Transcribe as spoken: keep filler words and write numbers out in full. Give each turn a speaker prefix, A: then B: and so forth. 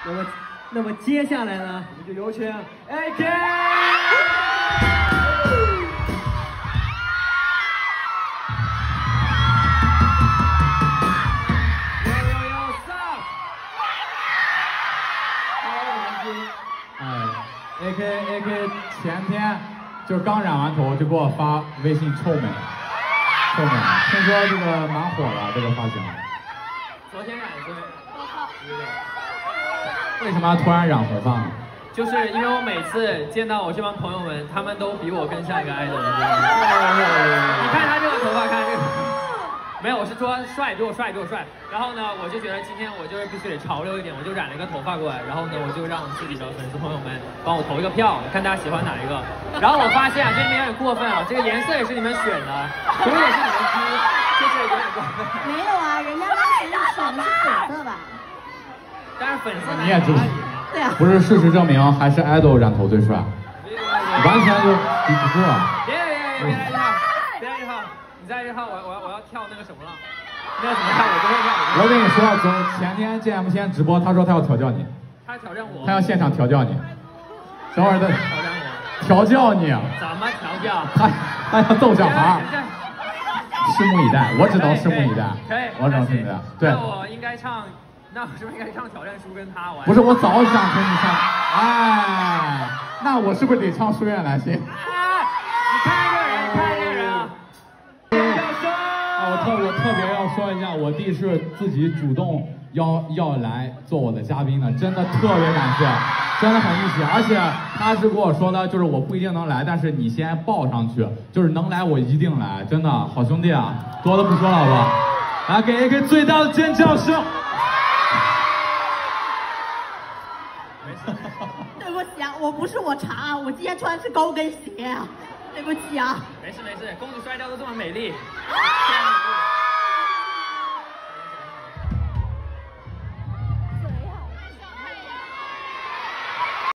A: 那么，那么接下来呢，我们就有请 A K。
B: 哎 ，A K A K 前天就刚染完头就给我发微信臭美，臭美，听说这个蛮火的这个发型。
C: 昨天染的对。
B: 为什么要突然染红发呢？
C: 就是因为我每次见到我这帮朋友们，他们都比我更像一个 idol， 你知道吗？你看他这个头发，看这个。没有，我是说帅，比我帅，比我帅。然后呢，我就觉得今天我就是必须得潮流一点，我就染了一个头发过来。然后呢，我就让自己的粉丝朋友们帮我投一个票，看大家喜欢哪一个。然后我发现啊，这边有点过分啊，这个颜色也是你们选的，图也是你们出，就是有点过分。
D: 没有啊，人家当时选的是粉色吧？
C: 但是粉色
B: 你也知道，
D: 对啊。
B: 不是事实证明，还是 idol 染头最帅，完全就比不过。
C: 别别别别来一号，别来一号。你在这号，我我要我要跳那个什么了，那个什么跳我都会跳。
B: 我跟你说，从前天 J M 先直播，他说他要调教你，
C: 他挑战我，
B: 他要现场调教你。等会儿的
C: 挑战我，
B: 调教你，
C: 怎么调教？
B: 他他要逗小孩。拭目以待，我只能拭目以待。
C: 可以，
B: 我只能拭目以待。对。
C: 那我应该唱，那我是不是应该唱挑战书跟他玩？
B: 不是，我早想听你唱。哎，那我是不是得唱《书院来信》？
C: 哎，你看这个人，你看这个人啊。
B: 我特我特别要说一下，我弟是自己主动要要来做我的嘉宾的，真的特别感谢，真的很义气。而且他是跟我说的，就是我不一定能来，但是你先报上去，就是能来我一定来，真的好兄弟啊，多的不说了，好不好？来给 A K 最大的尖叫声！
C: 没事。
D: 对不起啊，我不是我查，我今天穿的是高跟鞋啊，对不起啊。
C: 没事没事，公主摔跤都这么美丽。